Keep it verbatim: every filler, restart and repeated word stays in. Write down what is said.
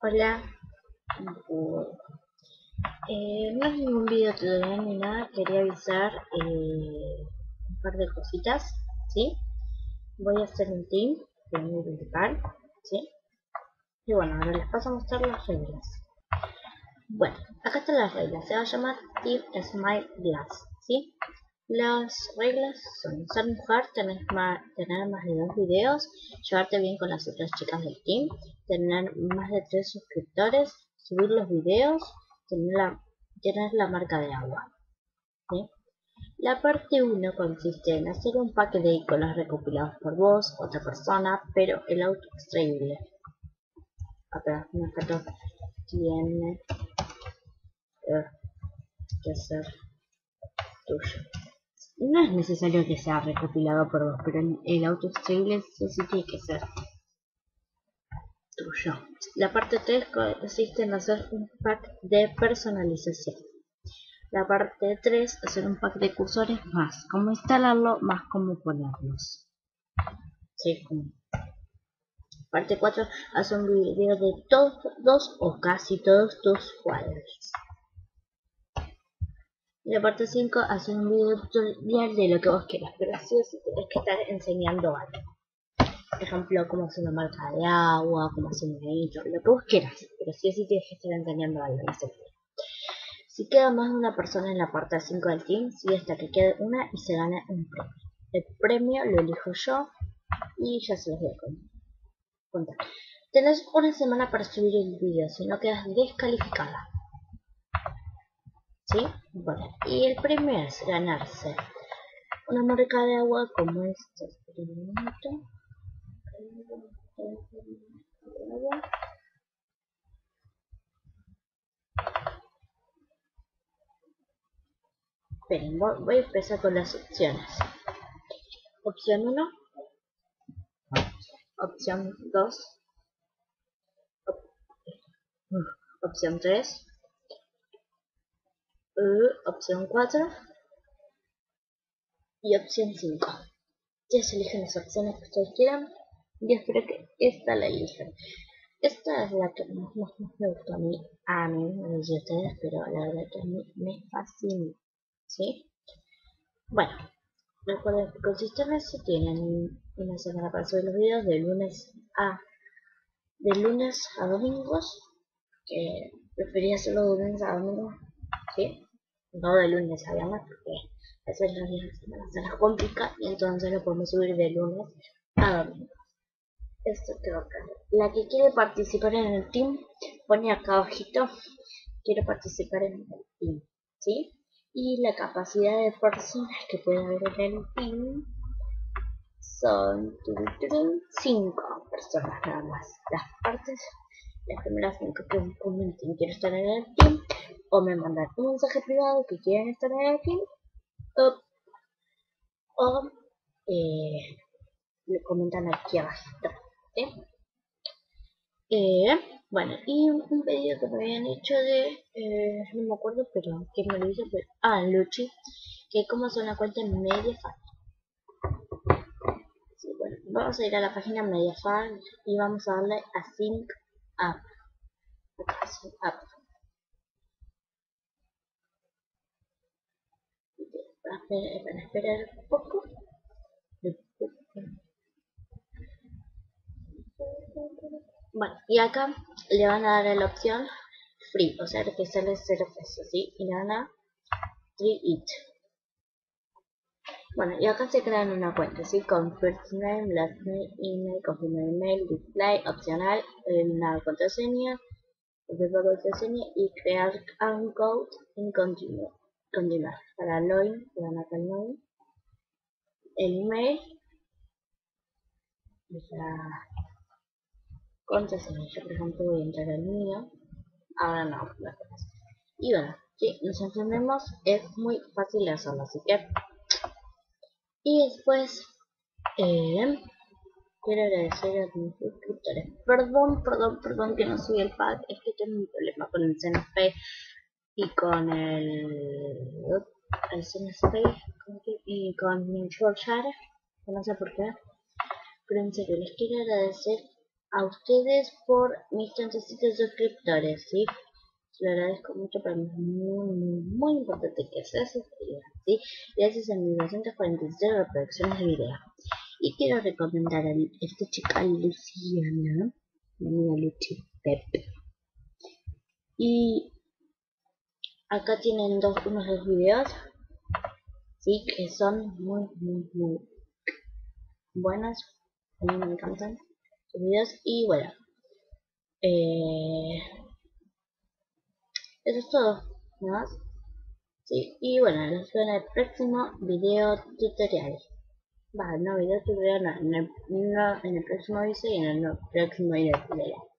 Hola, Bu- eh, no es ningún video tutorial ni nada, quería avisar eh, un par de cositas, ¿sí? Voy a hacer un team de mi principal, ¿sí? Y bueno, ahora les paso a mostrar las reglas. Bueno, acá están las reglas, se va a llamar Team Smile Glass, ¿sí? Las reglas son ser mujer, tener más, tener más de dos videos, llevarte bien con las otras chicas del team, tener más de tres suscriptores, subir los videos, tener la, tener la marca de agua, ¿sí? La parte uno consiste en hacer un pack de iconos recopilados por vos, otra persona, pero el auto extraíble. Acá una foto tiene eh, que ser tuyo. No es necesario que sea recopilado por vos, pero el, el auto extraíble sí, sí tiene que ser tuyo. La parte tres consiste en hacer un pack de personalización. La parte tres, hacer un pack de cursores más cómo instalarlo, más cómo ponerlos. Sí, como. Parte cuatro, hacer un video de todos o casi todos tus cuadros. Y la parte cinco, hacer un video tutorial de lo que vos quieras, pero sí o sí tenés que estar enseñando algo. Por ejemplo, cómo hacer una marca de agua, cómo hacer un intro, lo que vos quieras, pero sí o sí tienes que estar enseñando algo en ese video. Si queda más de una persona en la parte cinco del team, sigue hasta que quede una y se gana un premio. El premio lo elijo yo y ya se los voy a contar. Tenés una semana para subir el video, si no quedas descalificada. ¿Sí? Bueno, y el premio es ganarse una marca de agua como este experimento. Esperen, voy a empezar con las opciones. Opción uno, opción dos, op opción tres, uh, opción cuatro y opción cinco. Ustedes eligen las opciones que ustedes quieran y espero que esta la elijan. Esta es la que más, más, más me gustó a mí, a mí, no sé ustedes, pero la verdad que a mí me fascina, ¿sí? Bueno, recuerden que consiste en eso, tienen una semana para subir los videos de lunes a de lunes a domingos, que prefería hacerlo de lunes a domingos, ¿sí? No de lunes a viernes, porque a veces los días de semana se nos complica y entonces lo podemos subir de lunes a domingo. Esto creo que la que quiere participar en el team pone acá abajito, quiero participar en el team, ¿sí? Y la capacidad de personas que puede haber en el team son cinco personas nada más. Las partes, las primeras cinco que comenten quiero estar en el team, o me mandan un mensaje privado que quieren estar en el team, o, o eh, le comentan aquí abajito, ¿sí? Eh, bueno, y un, un pedido que me habían hecho de, eh, no me acuerdo, pero que me lo hizo, pero, ah, Luchi, que cómo hacer una cuenta en Mediafire. Sí, bueno, vamos a ir a la página Mediafire y vamos a darle a Sync Up. Acá, Sync Up. Van a esperar un poco. Bueno, y acá le van a dar la opción free, o sea que sale cero pesos, ¿sí? Y le van a try it. Bueno, y acá se crean una cuenta, ¿sí? Con first name, last name, email, confirmar email, display, opcional, una contraseña, confirmar contraseña y crear un code en continuo. Continuar. Para login, le dan acá el login, el email, la contraseña. Yo por ejemplo voy a entrar al mío, ahora no, no. Y bueno, si nos entendemos, es muy fácil de hacerlo, así que. Y después, eh, quiero agradecer a mis suscriptores. Perdón, perdón, perdón que no soy el pack, es que tengo un problema con el C N P y con el, el C N P y con mi Yorkshire, no sé por qué, pero en serio les quiero agradecer a ustedes por mis treinta y siete suscriptores, ¿sí? Lo agradezco mucho, para mí es muy, muy, muy importante que se suscriban, ¿sí? Gracias a mis doscientas cuarenta y seis reproducciones de video. Y quiero recomendar a esta chica Luciana, mi amiga Luchi Pep. Y acá tienen dos, unos dos videos, sí, que son muy, muy, muy buenos. A mí me encantan sus videos. Y bueno, eh, eso es todo, ¿no más? Sí, y bueno, nos vemos en el próximo video tutorial. Va, no video tutorial, no, en el, no, en el próximo video y en el no, próximo video tutorial.